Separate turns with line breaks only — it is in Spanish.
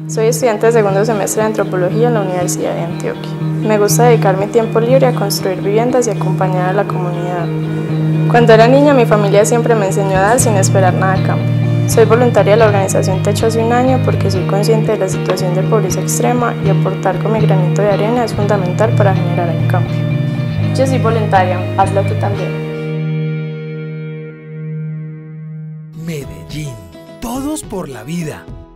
Soy estudiante de segundo semestre de Antropología en la Universidad de Antioquia. Me gusta dedicar mi tiempo libre a construir viviendas y acompañar a la comunidad. Cuando era niña, mi familia siempre me enseñó a dar sin esperar nada a cambio. Soy voluntaria de la organización Techo hace un año porque soy consciente de la situación de pobreza extrema y aportar con mi granito de arena es fundamental para generar el cambio. Yo soy voluntaria, hazlo tú también.
Medellín, todos por la vida.